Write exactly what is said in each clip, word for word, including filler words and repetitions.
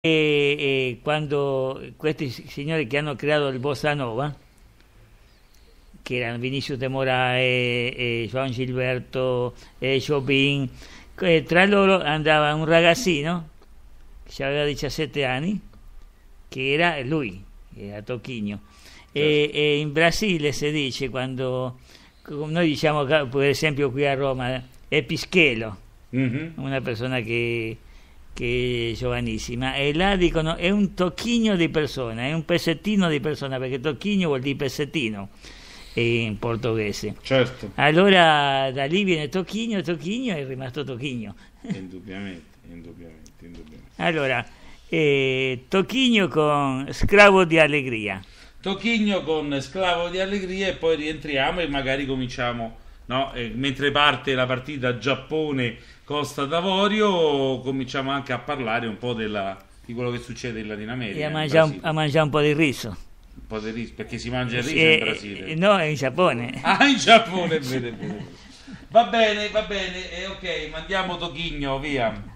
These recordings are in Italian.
e quando questi signori che hanno creato il Bossa Nova, che erano Vinicius de Moraes, e Joan Gilberto, e Jobim, e tra loro andava un ragazzino che aveva diciassette anni, che era lui, era Toquinho. E, e in Brasile si dice, quando noi diciamo per esempio qui a Roma, è Pischello, mm-hmm. una persona che, che è giovanissima, e là dicono è un tocchino di persona, è un pezzettino di persona, perché tocchino vuol dire pezzettino in portoghese. Certo. Allora da lì viene tocchino, tocchino è rimasto tocchino. Indubbiamente, indubbiamente, indubbiamente. Allora, eh, Tocchino con Sclavo di Allegria. Tocchino con Sclavo di Allegria, e poi rientriamo e magari cominciamo, no? Eh, mentre parte la partita Giappone-Costa d'Avorio, cominciamo anche a parlare un po' della, di quello che succede in Latino America. E a mangiare, un, a mangiare un po' di riso. Un po' di riso, perché si mangia il riso eh, in Brasile. No, in Giappone. Ah, in Giappone, bene, bene. Va bene, va bene, eh, ok, mandiamo Tocchino, via.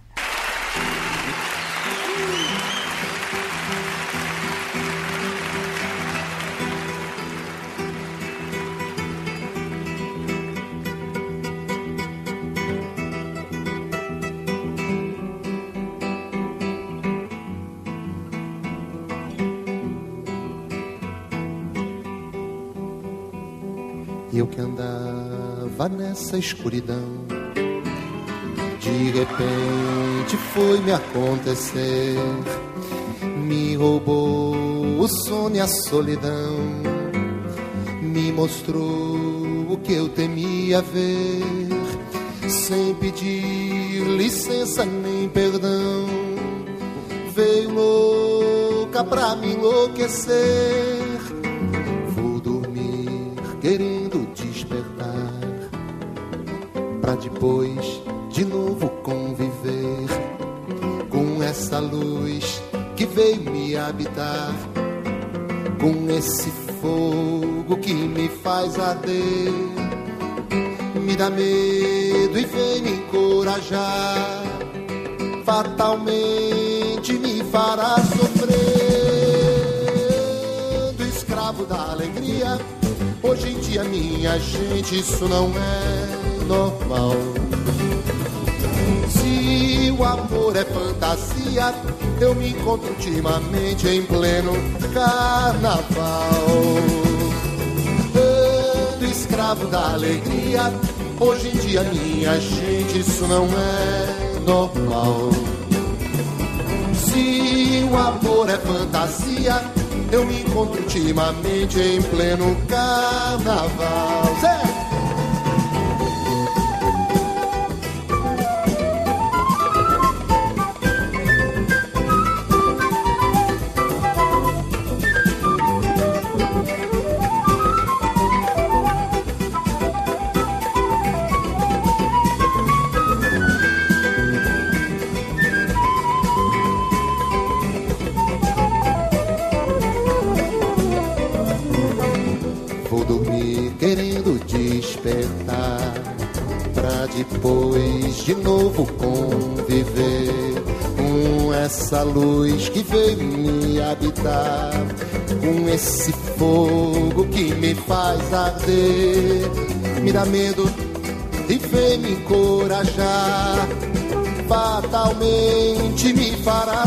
Eu que andava nessa escuridão, de repente foi me acontecer, me roubou o sono e a solidão, me mostrou o que eu temia ver, sem pedir licença nem perdão, veio louca pra me enlouquecer. Vou dormir querendo despertar, pra depois de novo conviver com essa luz que veio me habitar, com esse fogo que me faz arder, me dá medo e vem me encorajar, fatalmente me fará sofrer. Do escravo da alegria, hoje em dia, minha gente, isso não é normal. Se o amor é fantasia, eu me encontro ultimamente em pleno carnaval. Ando escravo da alegria, hoje em dia, minha gente, isso não é normal. Se o amor é fantasia, eu me encontro ultimamente em pleno carnaval. Zé! Querendo despertar, pra depois de novo conviver com essa luz que veio me habitar, com esse fogo que me faz arder, me dá medo e vem me encorajar, fatalmente me fará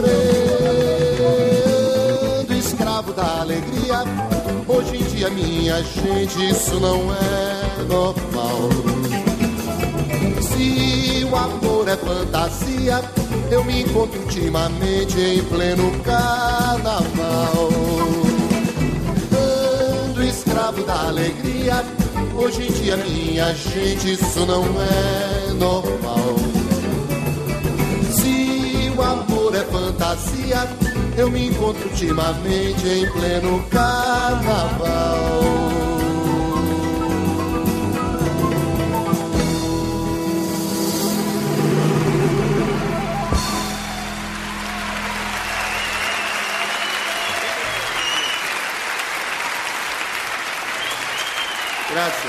sofrer. Do escravo da alegria, hoje em dia, minha gente, isso não é normal. Se o amor é fantasia, eu me encontro ultimamente em pleno carnaval. Ando escravo da alegria, hoje em dia, minha gente, isso não é normal. Se o amor é fantasia, eu me encontro ultimamente em pleno carnaval. Grazie.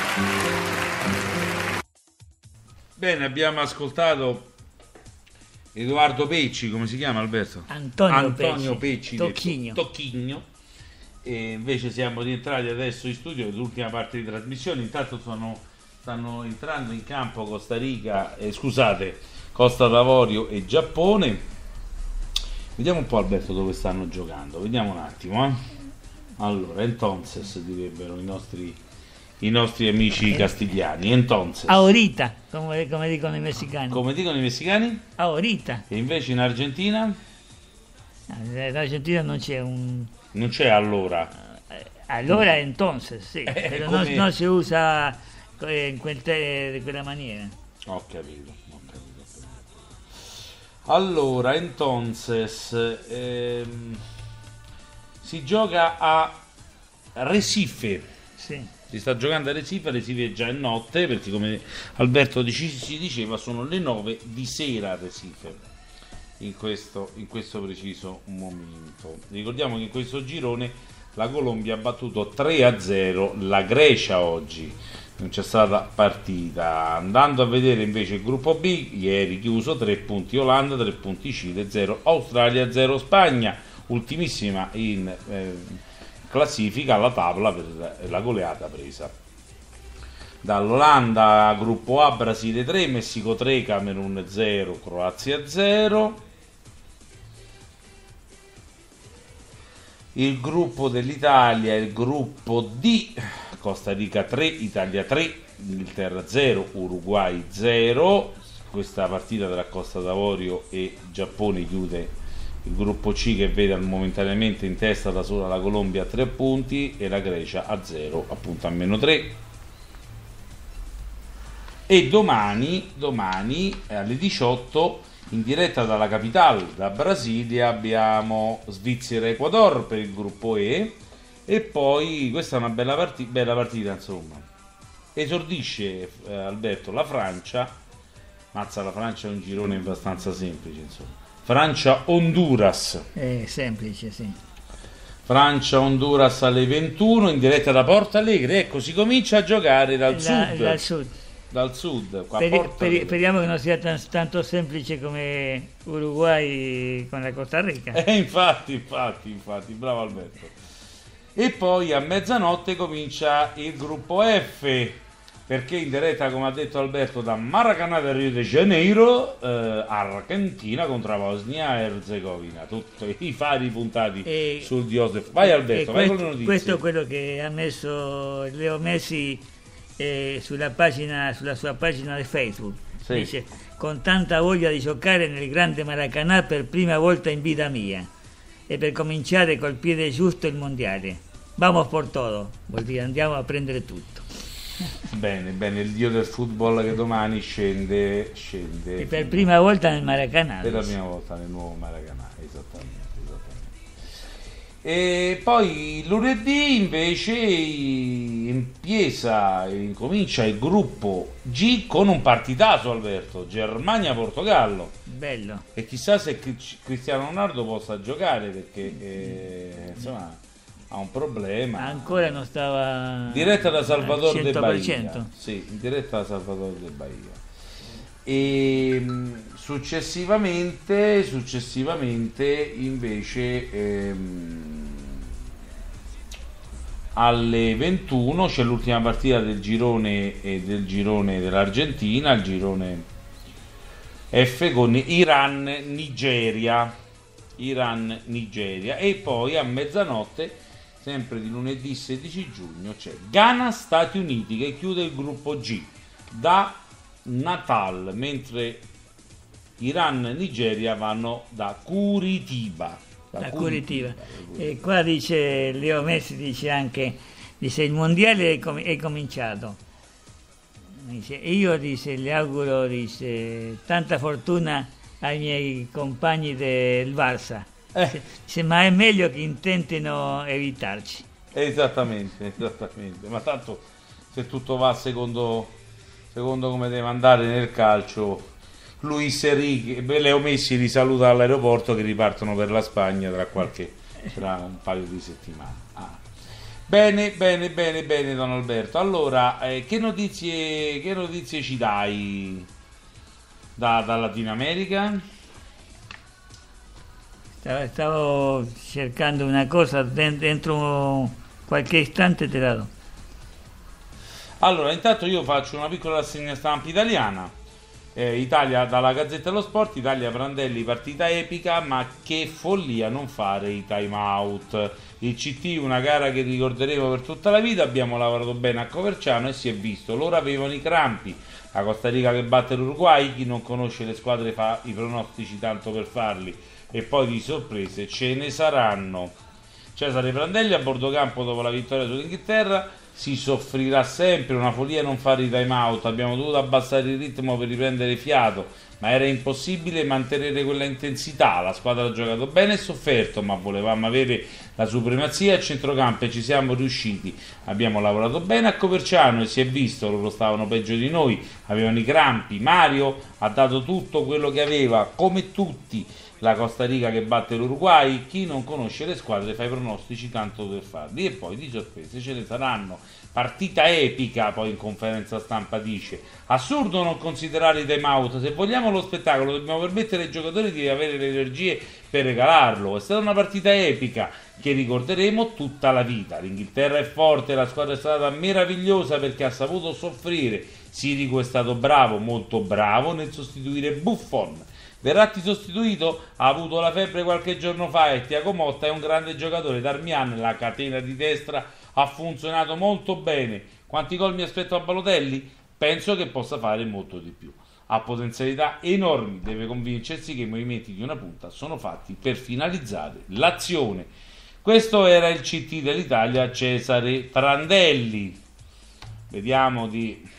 Bene, abbiamo ascoltato Edoardo Pecci, come si chiama Alberto? Antonio, Antonio Pecci, Pecci, Tocchigno. detto Tocchigno. E invece siamo rientrati adesso in studio, l'ultima parte di trasmissione. Intanto sono, stanno entrando in campo Costa Rica, eh, scusate, Costa d'Avorio e Giappone. Vediamo un po' Alberto dove stanno giocando, vediamo un attimo. Eh. Allora, entonces direbbero i nostri, i nostri amici castigliani. Entonces. Ahorita, come, come dicono i messicani. Come dicono i messicani? Ahorita. E invece in Argentina? In Argentina non c'è un... Non c'è allora. Allora entonces, sì, Eh, però come- non, non si usa eh, in quel te- di quella maniera. Ho capito, ho capito, ho capito. Allora, entonces, ehm, si gioca a Recife. Sì. Si sta giocando a Recife, Recife è già è notte, perché come Alberto dici- si diceva sono le nove di sera a Recife. In questo, in questo preciso momento. Ricordiamo che in questo girone la Colombia ha battuto tre a zero la Grecia oggi, non c'è stata partita. Andando a vedere invece il gruppo B, ieri chiuso, tre punti Olanda, tre punti Cile, zero Australia, zero Spagna, ultimissima in eh, classifica alla tavola per la goleata presa dall'Olanda. Gruppo A, Brasile tre, Messico tre, Camerun zero, Croazia zero. Il gruppo dell'Italia è il gruppo D, Costa Rica tre, Italia tre, Inghilterra zero, Uruguay zero. Questa partita tra Costa d'Avorio e Giappone chiude il gruppo C, che vede momentaneamente in testa da sola la Colombia a tre punti e la Grecia a zero, appunto a meno tre. E domani, domani alle diciotto, in diretta dalla capitale, da Brasilia, abbiamo Svizzera-Ecuador per il gruppo E, e poi questa è una bella, parti- bella partita, insomma. Esordisce eh, Alberto la Francia, mazza, la Francia è un girone abbastanza semplice, insomma. Francia-Honduras, È semplice, sì. Francia-Honduras alle ventuno, in diretta da Porto Alegre. Ecco, si comincia a giocare dal Da- sud. dal sud. Dal sud, qua a Speri- Porto speri- Alegre. speriamo che non sia tan- tanto semplice come Uruguay con la Costa Rica. Eh, infatti, infatti, infatti, bravo Alberto. E poi a mezzanotte comincia il gruppo F, perché in diretta, come ha detto Alberto, da Maracanã del Rio de Janeiro, eh, Argentina contro la Bosnia e Erzegovina. Tutti i fari puntati E- sul Joseph. Vai Alberto, E vai questo, con le notizie. questo è quello che ha messo Leo Messi eh, sulla, pagina, sulla sua pagina di Facebook. Sì. Dice: con tanta voglia di giocare nel grande Maracanã per prima volta in vita mia e per cominciare col piede giusto il mondiale. Vamos por todo, vuol dire andiamo a prendere tutto. Bene, bene, il dio del football che domani scende, scende E per prima volta nel Maracanã. per la prima volta nel nuovo Maracanã, esattamente, esattamente. E poi lunedì invece empieza, incomincia il gruppo G con un partitazo, Alberto, Germania-Portogallo, Bello. e chissà se Cristiano Ronaldo possa giocare, perché eh, insomma ha un problema. Ancora non stava Diretta da Salvador al De cento per Bahia. cento. Sì, diretta da Salvador De Bahia. E mh, successivamente, successivamente invece ehm, alle ventuno c'è l'ultima partita del girone e del girone dell'Argentina, il girone F con Iran-Nigeria. Iran-Nigeria. E poi a mezzanotte, sempre di lunedì sedici giugno, c'è Ghana-Stati Uniti che chiude il gruppo G da Natal, mentre Iran e Nigeria vanno da Curitiba. Da La Curitiba. Curitiba. E qua dice Leo Messi, dice anche, dice il mondiale è, com- è cominciato. Dice, io dice, le auguro, dice, tanta fortuna ai miei compagni del Barça. Eh. Dice, ma è meglio che intentino evitarci. Esattamente, esattamente. Ma tanto se tutto va secondo, secondo come deve andare nel calcio, Luis Enrique e Leo Messi li saluta all'aeroporto, che ripartono per la Spagna tra qualche tra un paio di settimane. Ah. Bene, bene, bene, bene, Don Alberto. Allora, eh, che notizie che notizie ci dai da, da Latino America? Stavo, stavo cercando una cosa, den- dentro qualche istante te la do. Allora, intanto io faccio una piccola rassegna stampa italiana. Eh, Italia dalla Gazzetta dello Sport, Italia Prandelli, partita epica, ma che follia non fare i time out. Il C T, una gara che ricorderemo per tutta la vita, abbiamo lavorato bene a Coverciano e si è visto, loro avevano i crampi. La Costa Rica che batte l'Uruguay, chi non conosce le squadre fa i pronostici tanto per farli, e poi di sorprese ce ne saranno. Cesare Prandelli a bordo campo dopo la vittoria sull'Inghilterra. Si soffrirà sempre, una follia non fare i time out, abbiamo dovuto abbassare il ritmo per riprendere fiato, ma era impossibile mantenere quella intensità. La squadra ha giocato bene e sofferto, ma volevamo avere la supremazia a centrocampo e ci siamo riusciti. Abbiamo lavorato bene a Coverciano e si è visto, loro stavano peggio di noi, avevano i crampi. Mario ha dato tutto quello che aveva, come tutti. La Costa Rica che batte l'Uruguay, chi non conosce le squadre fa i pronostici tanto per farli, e poi di sorprese ce ne saranno. Partita epica, poi in conferenza stampa dice. Assurdo non considerare i time out, se vogliamo lo spettacolo dobbiamo permettere ai giocatori di avere le energie per regalarlo. È stata una partita epica che ricorderemo tutta la vita. L'Inghilterra è forte, la squadra è stata meravigliosa perché ha saputo soffrire. Sirico è stato bravo, molto bravo nel sostituire Buffon. Verratti sostituito, ha avuto la febbre qualche giorno fa e Thiago Motta è un grande giocatore. Darmian, la catena di destra, ha funzionato molto bene. Quanti gol mi aspetto a Balotelli? Penso che possa fare molto di più. Ha potenzialità enormi, deve convincersi che i movimenti di una punta sono fatti per finalizzare l'azione. Questo era il C T dell'Italia, Cesare Prandelli. Vediamo di...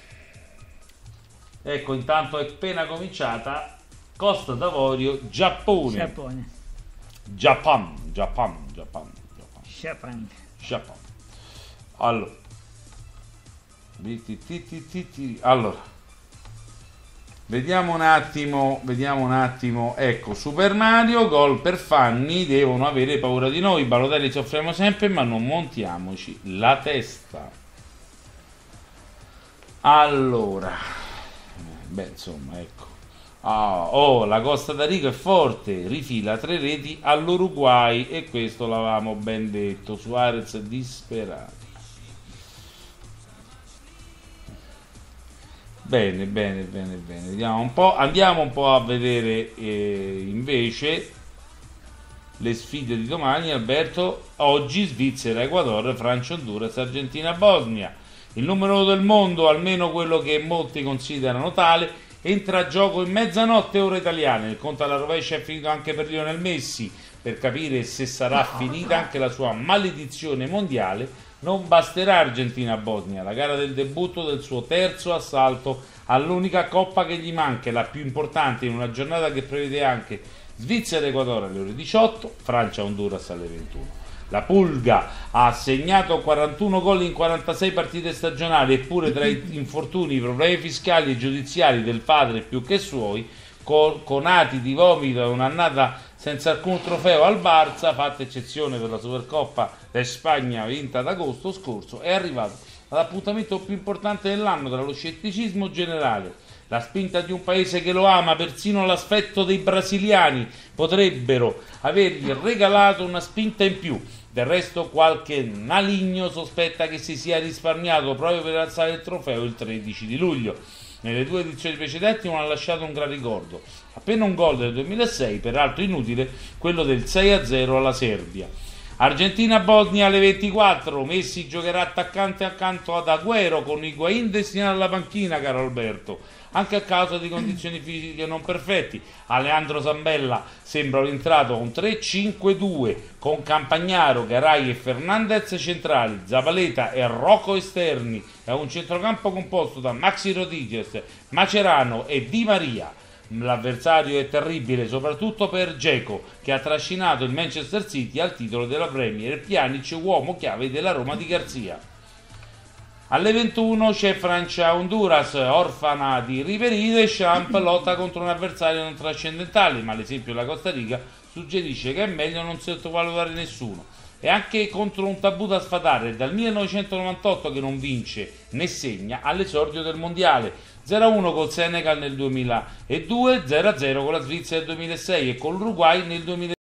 Ecco, intanto è appena cominciata Costa d'Avorio, Giappone. Giappone. Japan, Japan, Japan, Japan. Japan. Japan. Allora. Allora. Vediamo un attimo, vediamo un attimo. Ecco, Super Mario, gol per Fanni, devono avere paura di noi. Balotelli soffriamo sempre, ma non montiamoci la testa. Allora. Beh, insomma, ecco. Ah, oh, la Costa d'Arica è forte, rifila tre reti all'Uruguay e questo l'avevamo ben detto. Suarez disperato. Bene, bene, bene, bene. Vediamo un po', andiamo un po' a vedere eh, invece le sfide di domani. Alberto, oggi Svizzera, Ecuador, Francia, Honduras, Argentina, Bosnia. Il numero uno del mondo, almeno quello che molti considerano tale, entra a gioco in mezzanotte ora italiana. Il conto alla rovescia è finito anche per Lionel Messi. Per capire se sarà finita anche la sua maledizione mondiale non basterà Argentina-Bosnia, la gara del debutto del suo terzo assalto all'unica coppa che gli manca, la più importante in una giornata che prevede anche Svizzera-Ecuador alle ore diciotto, Francia-Honduras alle ventuno. La Pulga ha segnato quarantuno gol in quarantasei partite stagionali, eppure tra i infortuni, i problemi fiscali e giudiziari del padre più che suoi, con, conati di vomito e un'annata senza alcun trofeo al Barça, fatta eccezione per la Supercoppa di Spagna vinta ad agosto scorso, è arrivato all'appuntamento più importante dell'anno tra lo scetticismo generale, la spinta di un paese che lo ama, persino l'aspetto dei brasiliani potrebbero avergli regalato una spinta in più. Del resto qualche maligno sospetta che si sia risparmiato proprio per alzare il trofeo il tredici di luglio. Nelle due edizioni precedenti non ha lasciato un gran ricordo. Appena un gol del duemilasei, peraltro inutile, quello del sei a zero alla Serbia. Argentina-Bosnia alle ventiquattro. Messi giocherà attaccante accanto ad Agüero con Higuaín destinato alla panchina, caro Alberto, anche a causa di condizioni fisiche non perfetti. Alejandro Zambella sembra rientrato con tre cinque due con Campagnaro, Garay e Fernandez centrali, Zabaleta e Rocco esterni, è un centrocampo composto da Maxi Rodriguez, Macerano e Di Maria. L'avversario è terribile soprattutto per Dzeko, che ha trascinato il Manchester City al titolo della Premier, Pjanic, uomo chiave della Roma di Garzia. Alle ventuno c'è Francia-Honduras, orfana di Ribéry, Deschamps lotta contro un avversario non trascendentale, ma l'esempio della Costa Rica suggerisce che è meglio non sottovalutare nessuno. E anche contro un tabù da sfatare, è dal millenovecentonovantotto che non vince né segna all'esordio del mondiale. zero a uno col Senegal nel duemiladue, zero a zero con la Svizzera nel duemilasei e con l'Uruguay nel duemiladiciotto.